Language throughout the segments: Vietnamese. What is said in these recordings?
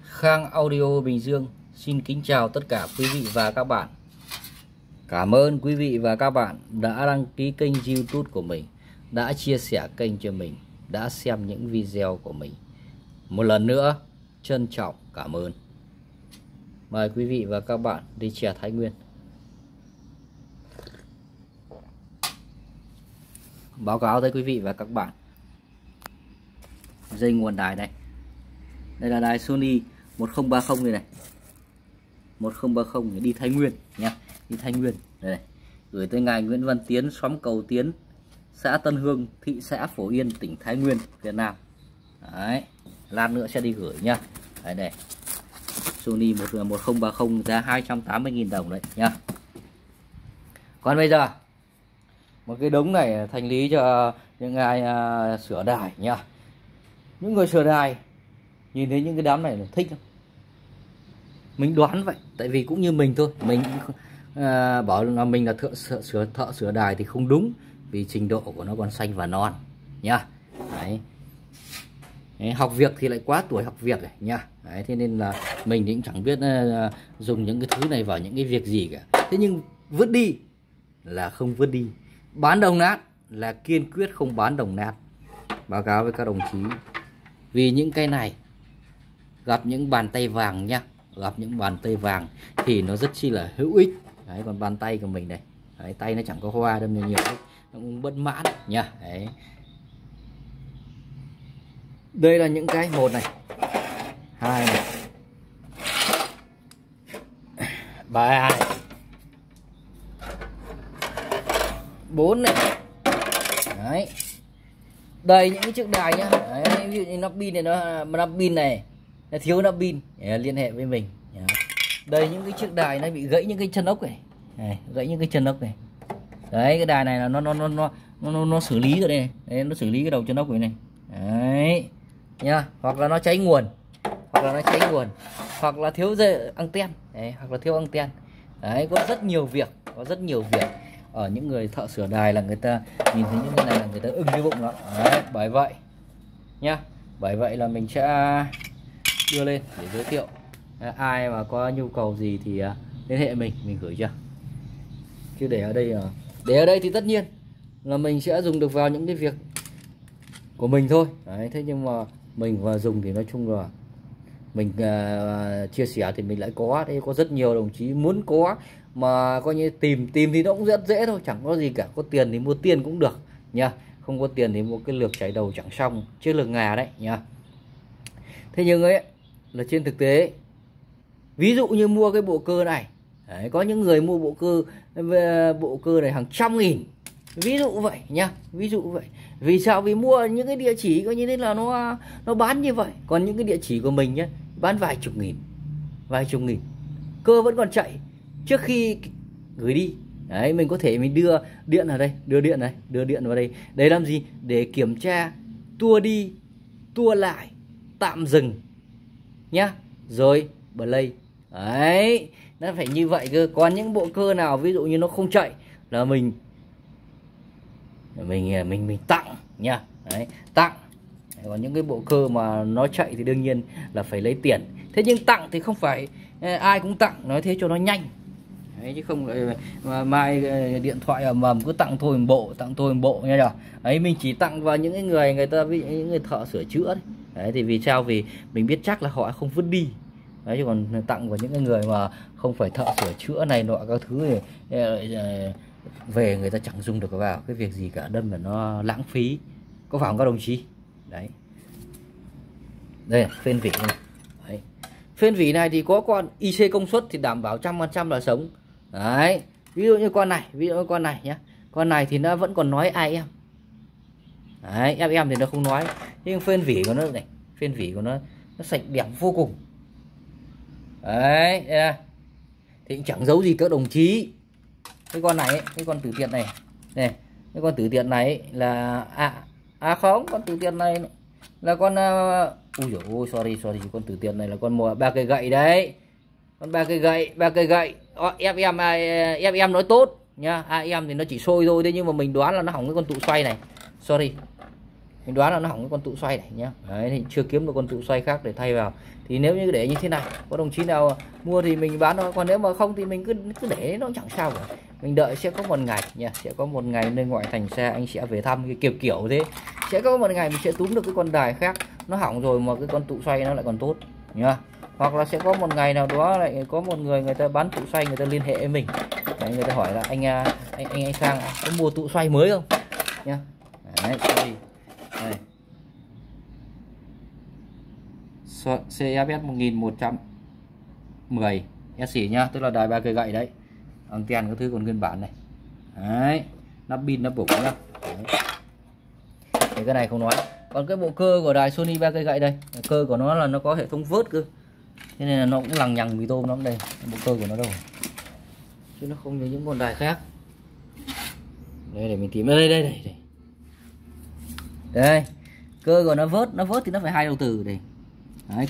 Khang Audio Bình Dương xin kính chào tất cả quý vị và các bạn. Cảm ơn quý vị và các bạn đã đăng ký kênh YouTube của mình, đã chia sẻ kênh cho mình, đã xem những video của mình. Một lần nữa trân trọng cảm ơn. Mời quý vị và các bạn đi chè Thái Nguyên. Báo cáo tới quý vị và các bạn, dây nguồn đài đây. Đây là đài Sony 1030 này, 1030 đi Thái Nguyên nhé, đi Thái Nguyên đây này. Gửi tới ngài Nguyễn Văn Tiến, xóm Cầu Tiến, xã Tân Hương, thị xã Phổ Yên, tỉnh Thái Nguyên, Việt Nam. Đấy, lát nữa sẽ đi gửi nhá. Đấy đây, Sony 1030 giá 280.000 đồng đấy nhá. Còn bây giờ một cái đống này thanh lý cho những ai sửa đài nhá. Những người sửa đài nhìn thấy những cái đám này là thích không? Mình đoán vậy, tại vì cũng như mình thôi, mình bảo là mình là thợ sửa đài thì không đúng, vì trình độ của nó còn xanh và non nha. Đấy. Đấy, học việc thì lại quá tuổi học việc này nha. Đấy, thế nên là mình cũng chẳng biết dùng những cái thứ này vào những cái việc gì cả. Thế nhưng vứt đi là không vứt đi, bán đồng nát là kiên quyết không bán đồng nát. Báo cáo với các đồng chí, vì những cái này gặp những bàn tay vàng nhá, gặp những bàn tay vàng thì nó rất chi là hữu ích. Đấy, còn bàn tay của mình này, đấy, tay nó chẳng có hoa đâu, nhiều nó cũng bất mãn nha. Đấy, đây là những cái một này, hai này, ba này, bốn này. Đấy, đây những cái chiếc đài nhá. Đấy, ví dụ như nắp pin này, nắp pin này nó thiếu nắp pin, liên hệ với mình. Đây những cái chiếc đài nó bị gãy những cái chân ốc này, gãy những cái chân ốc này. Đấy, cái đài này là nó xử lý rồi đây. Đấy, nó xử lý cái đầu chân ốc này. Đấy nha, hoặc là nó cháy nguồn, hoặc là thiếu dây anten, đấy, hoặc là thiếu anten. Đấy, có rất nhiều việc, ở những người thợ sửa đài là người ta nhìn thấy những cái này là người ta ưng cái bụng lắm. Đấy, bởi vậy nhá, bởi vậy là mình sẽ đưa lên để giới thiệu. Ai mà có nhu cầu gì thì liên hệ mình gửi cho. Chứ để ở đây thì tất nhiên là mình sẽ dùng được vào những cái việc của mình thôi. Đấy, thế nhưng mà mình và dùng thì nói chung là mình chia sẻ thì mình lại có. Đây có rất nhiều đồng chí muốn có mà coi như tìm thì nó cũng rất dễ thôi, chẳng có gì cả. Có tiền thì mua tiền cũng được nha, không có tiền thì mua cái lược chảy đầu chẳng xong, chứ lược ngà đấy nha. Thế nhưng ấy là trên thực tế, ví dụ như mua cái bộ cơ này, đấy, có những người mua bộ cơ này hàng trăm nghìn, ví dụ vậy nha, ví dụ vậy. Vì sao? Vì mua những cái địa chỉ coi như thế là nó bán như vậy. Còn những cái địa chỉ của mình nhé, bán vài chục nghìn, cơ vẫn còn chạy trước khi gửi đi. Đấy, mình có thể mình đưa điện ở đây, đưa điện vào đây. Để làm gì? Để kiểm tra tua đi tua lại, tạm dừng nhá, rồi play. Đấy, nó phải như vậy cơ. Còn những bộ cơ nào ví dụ như nó không chạy là mình tặng nha. Đấy, tặng. Còn những cái bộ cơ mà nó chạy thì đương nhiên là phải lấy tiền. Thế nhưng tặng thì không phải ai cũng tặng, nói thế cho nó nhanh. Đấy, chứ không lại mai điện thoại ầm cứ tặng thôi một bộ nha nhở. Ấy, mình chỉ tặng vào những cái người ta, ví dụ những người thợ sửa chữa đấy. Đấy, thì vì sao? Vì mình biết chắc là họ không vứt đi. Đấy, chứ còn tặng vào những cái người mà không phải thợ sửa chữa này nọ các thứ thì về người ta chẳng dùng được vào cái việc gì cả, đâm là nó lãng phí. Có phải không các đồng chí? Đấy, đây là phên vỉ này. Đấy, phên vỉ này thì có con IC công suất thì đảm bảo 100% là sống. Đấy, ví dụ như con này, nhé, con này thì nó vẫn còn nói ai em. Đấy, em thì nó không nói. Nhưng phên vỉ của nó này, phên vỉ của nó sạch đẹp vô cùng. Đấy, đây thì cũng chẳng giấu gì các đồng chí. Cái con này ấy, cái con tử tiện này cái con tử tiện này là không, con tử tiện này là con ui dồi ôi, sorry, con tử tiện này là con 3 cây gậy đấy. Con 3 cây gậy. Em nói tốt nhá. Em thì nó chỉ sôi thôi, thế nhưng mà mình đoán là nó hỏng cái con tụ xoay này. Sorry. mình đoán là nó hỏng cái con tụ xoay này nhá. Đấy, thì chưa kiếm được con tụ xoay khác để thay vào. Thì nếu như để như thế này, có đồng chí nào mua thì mình bán thôi, còn nếu mà không thì mình cứ để nó chẳng sao cả. Mình đợi sẽ có một ngày nha, sẽ có một ngày nơi ngoại thành xe anh sẽ về thăm, cái kiểu thế. Sẽ có một ngày mình sẽ túm được cái con đài khác nó hỏng rồi mà cái con tụ xoay nó lại còn tốt nhá. Hoặc là sẽ có một ngày nào đó lại có một người ta bán tụ xoay, người ta liên hệ với mình. Đấy, người ta hỏi là anh Sang có mua tụ xoay mới không nhá. Đấy, đây. CFS 1110 SC nhá, tức là đài 3 cây gậy đấy. Anten các thứ còn nguyên bản này. Đấy, nắp pin nắp bổ nhá. Thì cái này không nói. Còn cái bộ cơ của đài Sony 3 cây gậy đây, cơ của nó là nó có hệ thống vớt cơ. Thế nên là nó cũng lằng nhằng mì tôm lắm đây. Bộ cơ của nó đâu. Chứ nó không như những con đài khác. Đây để mình tìm đây. Đây. Cơ của nó vớt thì nó phải 2 đầu từ đây. Đấy,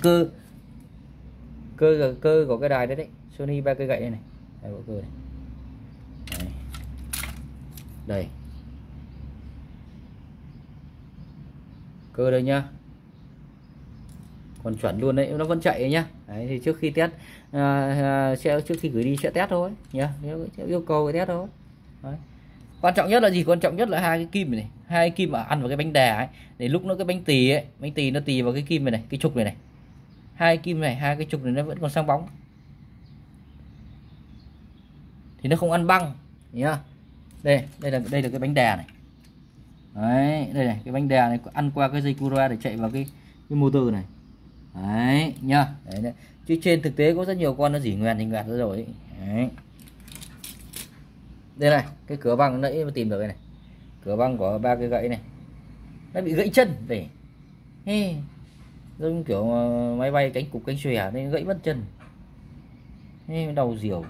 cơ của cái đài đấy Sony 3 cây gậy đây này. Đây bộ cơ này. Đấy. Đây. Cơ đây nhá. Còn chuẩn luôn đấy, nó vẫn chạy đấy nhá. Đấy, thì trước khi test trước khi gửi đi sẽ test thôi nhá. Nếu yêu cầu phải test thôi. Đấy. Quan trọng nhất là gì? Quan trọng nhất là hai cái kim này, hai cái kim mà ăn vào cái bánh đè ấy, để lúc nó cái bánh tì nó tì vào cái kim này, cái trục này. Hai cái kim này, hai cái trục này nó vẫn còn sáng bóng. Thì nó không ăn băng nhá. Đây là cái bánh đè này. Đấy, đây này, cái bánh đè này ăn qua cái dây cura để chạy vào cái motor này. Đấy nhá. Đấy. Chứ trên thực tế có rất nhiều con nó dỉ ngoẹt ra rồi ấy. Đấy. Đây này, cái cửa băng nãy mà tìm được đây này. Cửa băng của 3 cây gậy này. Nó bị gãy chân để. Giống kiểu máy bay cánh xòe nên gãy mất chân. Đau diều.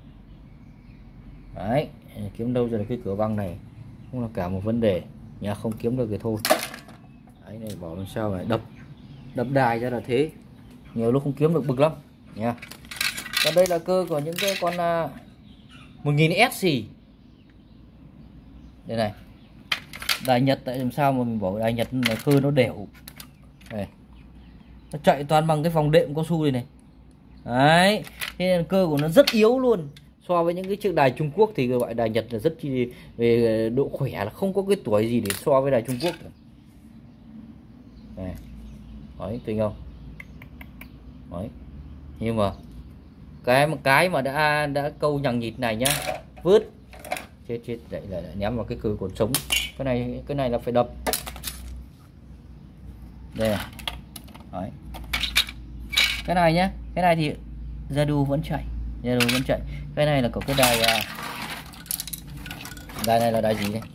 Đấy, kiếm đâu rồi cái cửa băng này cũng là cả một vấn đề. Nhà không kiếm được thì thôi. Đấy này, bảo làm sao này, đập đài ra là thế. Nhiều lúc không kiếm được bực lắm nha. Còn đây là cơ của những cái con 1000 SC. Đây này. Đài Nhật, tại làm sao mà mình bảo đài Nhật là cơ nó đều. Đây. Nó chạy toàn bằng cái vòng đệm cao su này này. Đấy, thế nên cơ của nó rất yếu luôn. So với những cái chiếc đài Trung Quốc thì gọi đài Nhật là rất chi về độ khỏe, là không có cái tuổi gì để so với đài Trung Quốc. Đây. Đấy, thấy không? Đấy. Nhưng mà cái mà đã câu nhằng nhịt này nhá, vứt chết lại ném vào cái cơ cột sống. Cái này là phải đập. Đây này. Đấy. Cái này nhá, cái này thì Zadu vẫn chạy. Cái này là có cái đài này là đài gì đây?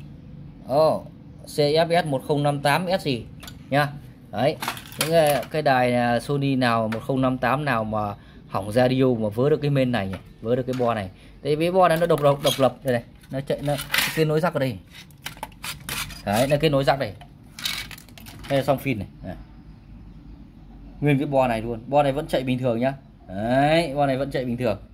CFS 1058 SC nha. Đấy, những cái đài Sony nào 1058 nào mà hỏng radio mà vớ được cái main này nhỉ, vớ được cái bo này. Tại vì bo này nó độc lập đây này, nó chạy nó kết nối rắc ở đây. Đấy, nó kết nối rắc đây. Đây là xong pin này. Đấy. Nguyên cái bo này luôn, bo này vẫn chạy bình thường nhá. Đấy, bo này vẫn chạy bình thường.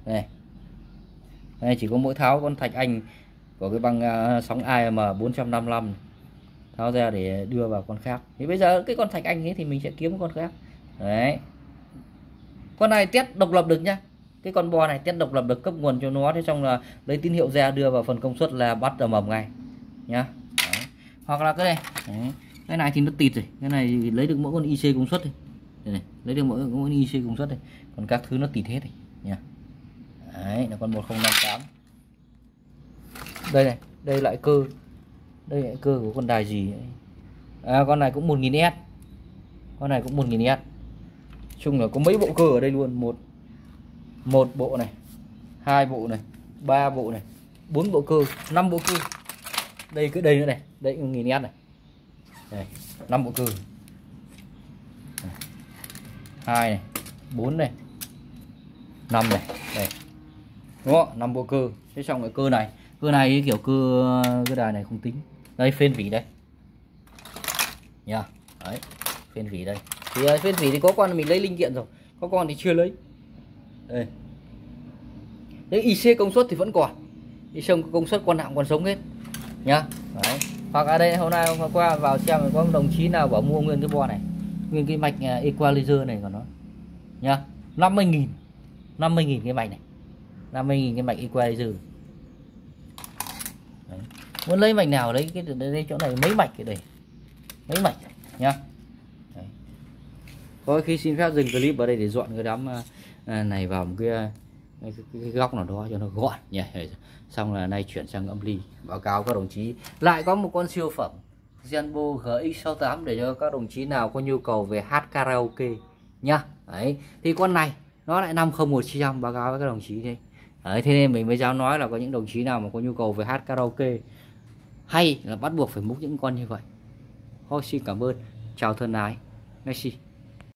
Đây chỉ có mỗi tháo con thạch anh của cái băng sóng AM 455 tháo ra để đưa vào con khác. Thì bây giờ cái con thạch anh ấy thì mình sẽ kiếm con khác. Đấy. Con này test độc lập được nhá. Cái con bo này test độc lập được, cấp nguồn cho nó, thế xong là lấy tín hiệu ra đưa vào phần công suất là bắt ở mầm ngay nhá. Đấy. Hoặc là cái này. Đấy. Cái này thì nó tịt rồi. Cái này thì lấy được mỗi con IC công suất thôi. Đây này, lấy được mỗi con IC công suất đây. Còn các thứ nó tịt hết này nha. Đấy là con 1058. Đây này, đây lại cơ. Đây lại cơ của con đài gì ấy. Con này cũng 1000S. Con này cũng 1000S. Chung là có mấy bộ cơ ở đây luôn, một bộ này, 2 bộ này, 3 bộ này, 4 bộ cơ, 5 bộ cơ. Đây cái đây nữa này, đây 1000S này. Đây, 5 bộ cơ. 2 này, 4 này, 5 này. Đây. Đúng không? 5 bộ cơ. Thế xong cái cơ này kiểu cái đài này không tính. Đây phên vỉ đây. Nha. Đấy, phên vỉ đây. Thì phên vỉ thì có con mình lấy linh kiện rồi, có con thì chưa lấy. Đây. Đấy, IC công suất thì vẫn còn. Đi xong công suất con nặng còn sống hết. Nhá. Đấy. Hoặc ở đây hôm nay hôm qua vào xem có một đồng chí nào bảo mua nguyên cái bo này, nguyên cái mạch equalizer này của nó nhá, 50.000, 50.000 cái mạch này, 50.000 cái mạch equalizer. Đấy. Muốn lấy mạch nào lấy cái đây chỗ này mấy mạch cái đây, mấy mạch nhá. Đấy. Có khi xin phép dừng clip ở đây để dọn cái đám này vào một cái góc nào đó cho nó gọn nhỉ. Xong là nay chuyển sang âm ly. Báo cáo các đồng chí lại có một con siêu phẩm Zenbo GX68 để cho các đồng chí nào có nhu cầu về hát karaoke nhá. Đấy, thì con này nó lại 501 báo cáo với các đồng chí đây. Đấy, thế nên mình mới dám nói là có những đồng chí nào mà có nhu cầu về hát karaoke hay là bắt buộc phải múc những con như vậy. Thôi xin cảm ơn, chào thân ái, merci.